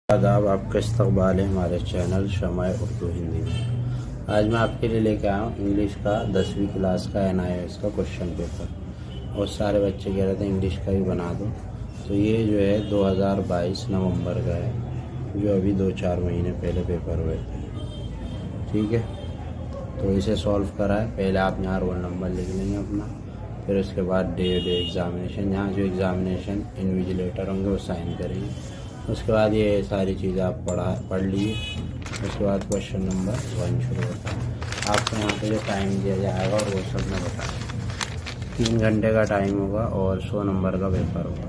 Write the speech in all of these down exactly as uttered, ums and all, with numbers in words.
आदाब, आपका इस्तकबाल है हमारे चैनल शमाए उर्दू हिंदी में। आज मैं आपके लिए लेके आया हूँ इंग्लिश का दसवीं क्लास का एन आई एस का क्वेश्चन पेपर। और सारे बच्चे कह रहे थे इंग्लिश का ही बना दो, तो ये जो है दो हज़ार बाईस नवंबर का है, जो अभी दो चार महीने पहले पेपर हुए थे। ठीक है, तो इसे सॉल्व करा है। पहले आप यहाँ रोल नंबर लिख लेंगे अपना, फिर उसके बाद डे डे एग्ज़ामिनेशन, यहाँ जो एग्ज़ामिनेशन इन्विजिलेटर होंगे वो साइन करेंगे। उसके बाद ये सारी चीज़ें आप पढ़ा पढ़ लीजिए। उसके बाद क्वेश्चन नंबर वन शुरू होता है। आपको यहाँ पे जो टाइम दिया जाएगा और वो सब मैं बताऊँ। तीन घंटे का टाइम होगा और सौ नंबर का पेपर होगा।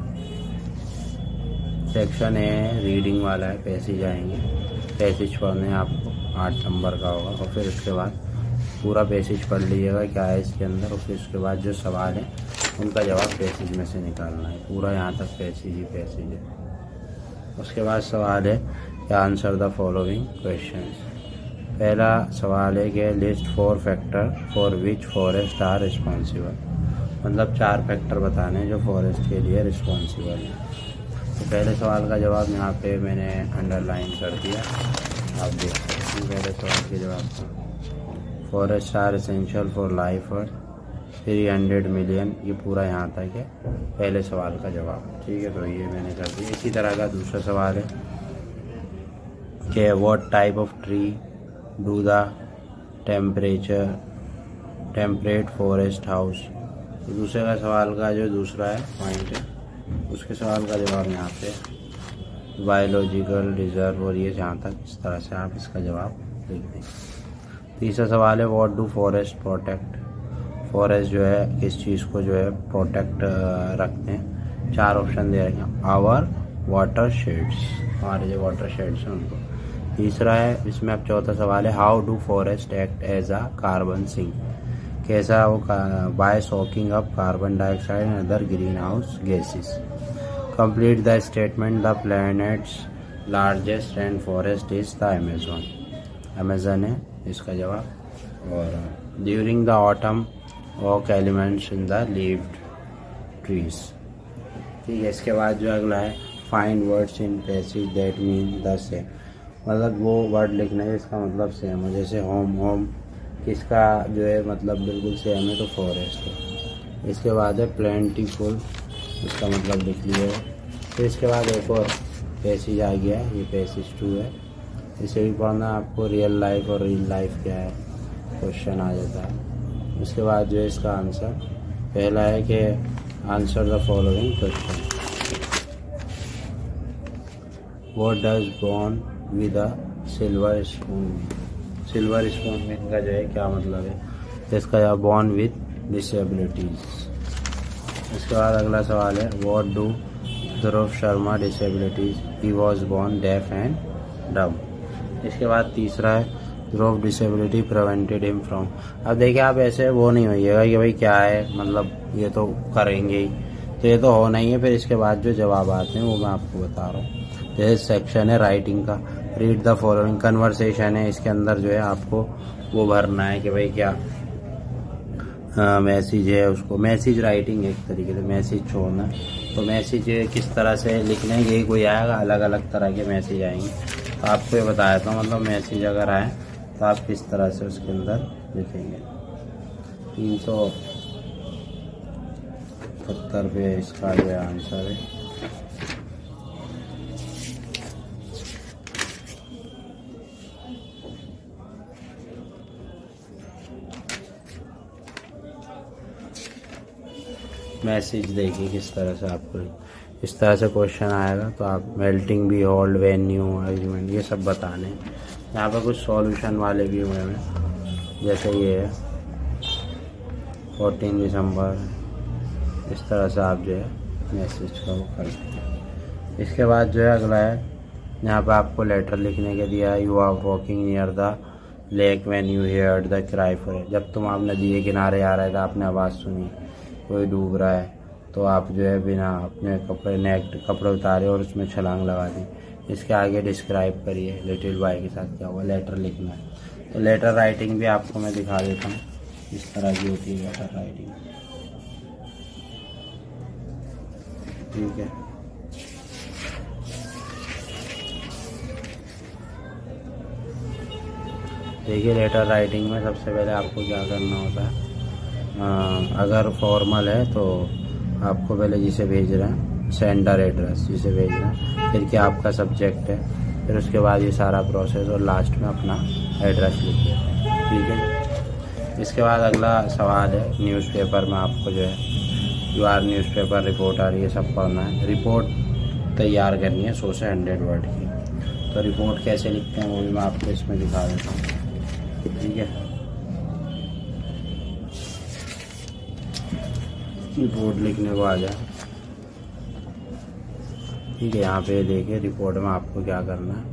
सेक्शन ए रीडिंग वाला है, पैसेज आएंगे। पैसेज पढ़ने आपको आठ नंबर का होगा और फिर उसके बाद पूरा पैसेज पढ़ लीजिएगा क्या है इसके अंदर, और फिर उसके बाद जो सवाल है उनका जवाब पैसेज में से निकालना है। पूरा यहाँ तक पैसेज ही पैसेज है। उसके बाद सवाल है कि आंसर द फॉलोइंग क्वेश्चंस। पहला सवाल है कि list four factor for which forest are responsible, मतलब चार फैक्टर बताने हैं जो फॉरेस्ट के लिए रिस्पॉन्सिबल हैं। तो पहले सवाल का जवाब यहाँ पे मैंने अंडरलाइन कर दिया, आप देख सकते हैं पहले सवाल के जवाब का। Forest are essential for life earth, three hundred million, ये पूरा यहाँ तक है पहले सवाल का जवाब। ठीक है, तो ये मैंने कर दिया। इसी तरह का दूसरा सवाल है कि what type of tree do the temperature temperate forest house. तो दूसरे का सवाल का जो दूसरा है पॉइंट है, उसके सवाल का जवाब यहाँ पे बायोलॉजिकल रिजर्व, और ये जहाँ तक इस तरह से आप इसका जवाब लिख दें। तीसरा सवाल है व्हाट डू फॉरेस्ट प्रोटेक्ट। फॉरेस्ट जो है किस चीज़ को जो है प्रोटेक्ट रखते हैं। चार ऑप्शन दे रखे हैं, आवर वाटर शेड्स, हमारे जो वाटर शेड्स हैं उनको। तीसरा है इसमें अब चौथा सवाल है how do forest act as a carbon sink, कैसा वो by soaking up carbon dioxide and other green house gases. Complete the statement the planet's largest rain forest is the Amazon, Amazon है इसका जवाब। और during the autumn walk elements in the leaved trees. ठीक है, इसके बाद जो अगला है find words in passage that mean the same, मतलब वो वर्ड लिखना है इसका मतलब सेम हो। जैसे होम, होम किसका जो है मतलब बिल्कुल सेम है, तो फॉरेस्ट है। इसके बाद है प्लेंटीफुल, इसका मतलब लिख लिया। फिर इसके बाद एक और पैसेज आ गया है, ये पैसेज टू है, इसे भी पढ़ना आपको। रियल लाइफ और रियल लाइफ क्या है क्वेश्चन आ जाता है। उसके बाद जो है इसका आंसर पहला है कि answer the following question. What does born with a silver spoon, silver spoon में इनका जो है क्या मतलब है, तो इसका जवाब बॉर्न विद डिसेबिलिटीज। इसके बाद अगला सवाल है what do Dhruv Sharma disabilities, he was born deaf and dumb. इसके बाद तीसरा है Dhruv disability prevented him from. अब देखिए आप ऐसे वो नहीं होइएगा कि भाई क्या है मतलब ये तो करेंगे ही, तो ये तो होना ही है। फिर इसके बाद जो जवाब आते हैं वो मैं आपको बता रहा हूँ। जैसे सेक्शन है राइटिंग का, रीड द फॉलोइंग। कन्वर्सेशन है, इसके अंदर जो है आपको वो भरना है कि भाई क्या मैसेज है, उसको मैसेज राइटिंग एक तरीके से मैसेज छोड़ना। तो मैसेज किस तरह से लिखना है यही कोई आएगा, अलग अलग तरह के मैसेज आएंगे। तो आपको ये बताया था मतलब मैसेज अगर आए तो आप किस तरह से उसके अंदर लिखेंगे। तीन सौ सत्तर पे इसका जो आंसर है। मैसेज देखिए किस तरह से आपको इस तरह से क्वेश्चन आएगा, तो आप melting be hold venue agreement ये सब बताने। यहाँ पर कुछ सॉल्यूशन वाले भी हुए हैं, जैसे ये है फोर्टीन दिसंबर, इस तरह से आप जो है मैसेज का वो कर सकते हैं। इसके बाद जो है अगला है यहाँ पे आपको लेटर लिखने के दिया है। You are walking near the lake when you heard the cry for, जब तुम आप नदी के किनारे आ रहे थे आपने आवाज़ सुनी कोई डूब रहा है, तो आप जो है बिना अपने कपड़े नेक कपड़े उतारे और उसमें छलांग लगा दी। इसके आगे डिस्क्राइब करिए लिटिल बॉय के साथ क्या हुआ, लेटर लिखना है। तो लेटर राइटिंग भी आपको मैं दिखा देता हूँ, इस तरह की होती है लेटर राइटिंग। ठीक है, देखिए लेटर राइटिंग में सबसे पहले आपको क्या करना होता है, आ, अगर फॉर्मल है तो आपको पहले जिसे भेज रहे हैं सेंडर एड्रेस जिसे भेज रहे हैं, फिर क्या आपका सब्जेक्ट है, फिर उसके बाद ये सारा प्रोसेस और लास्ट में अपना एड्रेस लिखिए। ठीक है। इसके बाद अगला सवाल है न्यूज़पेपर में आपको जो है यू आर न्यूज़पेपर रिपोर्टर ये सब पढ़ना है। रिपोर्ट तैयार करनी है सौ से हंड्रेड वर्ड की। तो रिपोर्ट कैसे लिखते हैं वो भी मैं आपको इसमें दिखा देता हूँ। ठीक है। रिपोर्ट लिखने को आ जाए। ठीक है। यहाँ पे देखिए रिपोर्ट में आपको क्या करना है,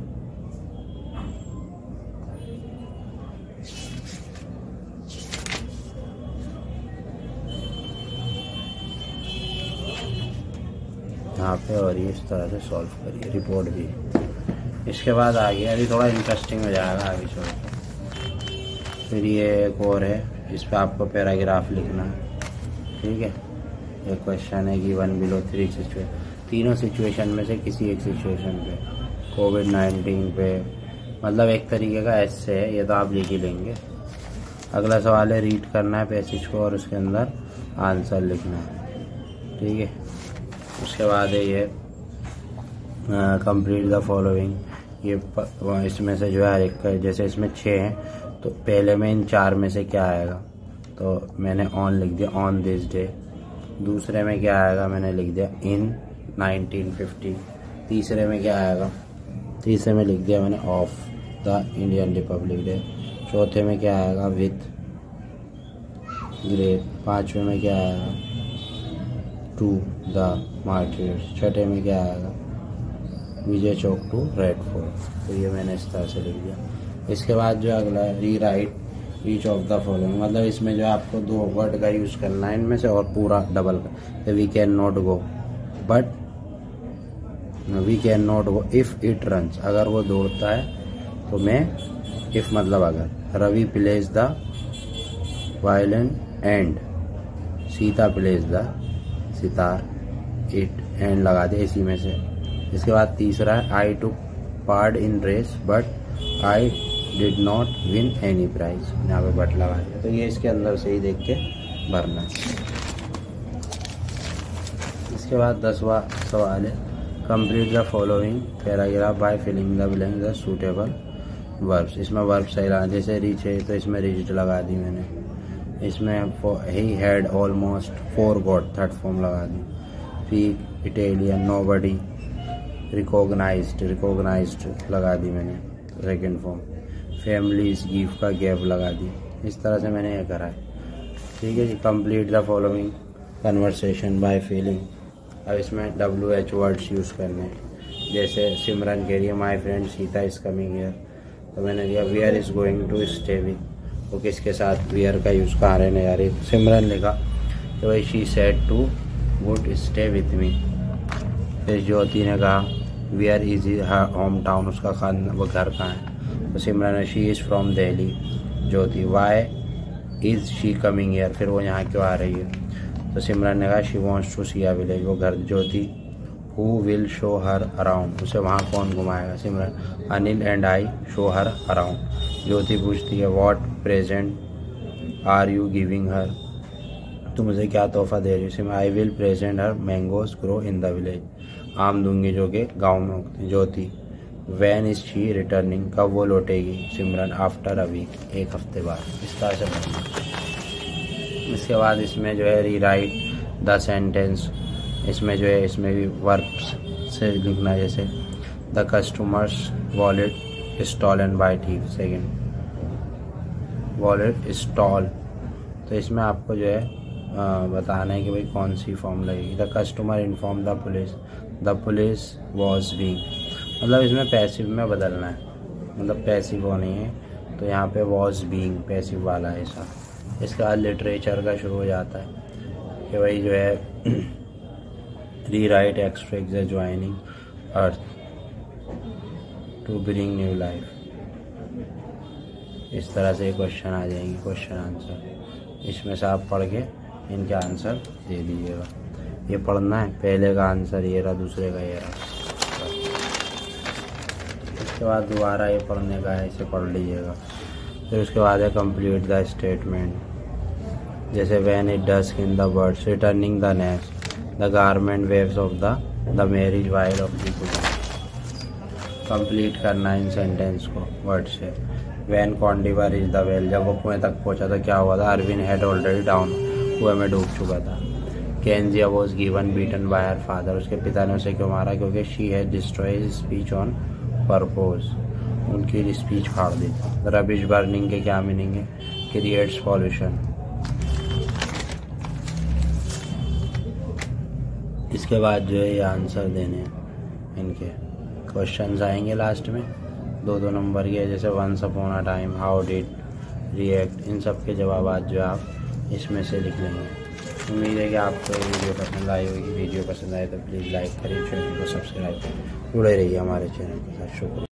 यहाँ पे, और ये इस तरह से सॉल्व करिए रिपोर्ट भी। इसके बाद आगे अभी थोड़ा इंटरेस्टिंग हो जाएगा आगे चल। फिर ये एक और है, इस पर आपको पैराग्राफ लिखना है। ठीक है। एक क्वेश्चन है गिवन बिलो थ्री सिचुएशन, तीनों सिचुएशन में से किसी एक सिचुएशन पे, कोविड नाइन्टीन पे, मतलब एक तरीके का ऐसे है, ये तो आप लिख ही लेंगे। अगला सवाल है रीड करना है पैसेज को और उसके अंदर आंसर लिखना है। ठीक है। उसके बाद है ये कंप्लीट द फॉलोइंग, ये प, इसमें से जो है एक, जैसे इसमें छः हैं तो पहले में इन चार में से क्या आएगा, तो मैंने ऑन लिख दिया, ऑन दिस डे। दूसरे में क्या आएगा, मैंने लिख दिया इन नाइनटीन फिफ्टी। तीसरे में क्या आएगा, तीसरे में लिख दिया मैंने of the Indian republic day. चौथे में क्या आएगा, विथ ग्रेट। पाँचवें में क्या आएगा, टू द मार्टियर्स। छठे में क्या आएगा, Vijay Chowk to Red Fort. तो ये मैंने इस तरह से लिख दिया। इसके बाद जो अगला है rewrite each of the following, मतलब इसमें जो आपको दो वर्ड का यूज़ करना है इनमें से, और पूरा डबल का। We can not go but we can not go if it runs, अगर वो दौड़ता है तो मैं, इफ़ मतलब अगर। Ravi plays the violin and Sita plays the sitar, it and लगा दे इसी में से। इसके बाद तीसरा है I took part in race but I did not win any prize, यहाँ पे बट लगा दिया। तो ये इसके अंदर से ही देख के भरना है। इसके बाद दसवां सवाल है complete the following paragraph by filling the blank the suitable verbs. इसमें वर्ब सही लगा, जैसे रीच है तो इसमें रीच्ड लगा दी मैंने। इसमें ही had almost forgot, third form लगा दी। Speak Italian, nobody recognised, recognised लगा दी मैंने, सेकेंड फॉर्म। फैमिलीज गिव का गैप लगा दी। इस तरह से मैंने ये करा है। ठीक है जी। Complete the following conversation by feeling. अब इसमें डब्ल्यू एच वर्ड्स यूज़ करने हैं। जैसे सिमरन कह रही है my friend Sita is coming here, तो मैंने दिया we are is going to stay with. तो किसके साथ वी आर का यूज़ कहाँ रहने जा रही है, सिमरन लिखा तो भाई she said to would stay with me. फिर ज्योति ने कहा we are is her home town, उसका खान वो घर कहाँ है, तो सिमरन है she is from Delhi. Jyoti why is she coming here, फिर वो यहाँ क्यों आ रही है, तो सिमरन ने कहा she wants to see a village, वो घर। Jyoti who will show her around, उसे वहाँ कौन घुमाएगा, Simran. Anil and I show her around. Jyoti पूछती है what present are you giving her, तो मुझे क्या तोहफा दे रही हो, Simran. I will present her mangoes grow in the village, आम दूंगी जो कि गाँव में उगते हैं। Jyoti when is she returning, कब वो लौटेगी, सिमरन। आफ्टर अ वीक, एक हफ्ते बाद। इस तरह से बनना। इसके बाद इसमें जो है री राइट द सेंटेंस, इसमें जो है इसमें भी वर्ब्स से लिखना है। जैसे the customer's wallet stolen by thief, second wallet stole, तो इसमें आपको जो है आ, बताना है कि भाई कौन सी फॉर्म लगेगी। The customer inform the police, the police was being, मतलब इसमें पैसिव में बदलना है, मतलब पैसिव होनी है तो यहाँ पे वॉज बीइंग पैसिव वाला है ऐसा। इसके बाद लिटरेचर का शुरू हो जाता है कि भाई जो है rewrite extract the joining earth to bring new life. इस तरह से क्वेश्चन आ जाएंगे, क्वेश्चन आंसर। इसमें से आप पढ़ के इनके आंसर दे दीजिएगा। ये पढ़ना है, पहले का आंसर ये रहा, दूसरे का ये रहा। इसके बाद दोबारा ये पढ़ने का है, इसे पढ़ लीजिएगा। फिर उसके बाद है कंप्लीट द स्टेटमेंट, जैसे when it dusk in the birds returning the nest, the garment waves of the the marriage while of the कुछ कंप्लीट करना इन सेंटेंस को वर्ड से। व्हेन कॉन्डिवा रीच द वेल, जब वो कुएं तक पहुंचा तो क्या हुआ था, अरविंद हैड ऑलरेडी डाउन, कुएं में डूब चुका था। केंजिया was given beaten by her father, उसके पिता ने उसे क्यों मारा, क्योंकि she had destroyed speech on purpose, उनकी स्पीच फाड़ दी थी। रबिश बर्निंग के क्या मीनिंग है, क्रिएट्स पॉल्यूशन। इसके बाद जो है ये आंसर देने हैं, इनके क्वेश्चंस आएंगे लास्ट में, दो दो नंबर के, जैसे once upon a time, how did, react, इन सब के जवाब आज जो आप इसमें से लिख लेंगे। उम्मीद है कि आपको ये वीडियो पसंद आई होगी। वीडियो पसंद आए तो प्लीज़ लाइक करिए, चैनल को सब्सक्राइब करें, जुड़े रहिए हमारे चैनल के साथ। शुक्रिया।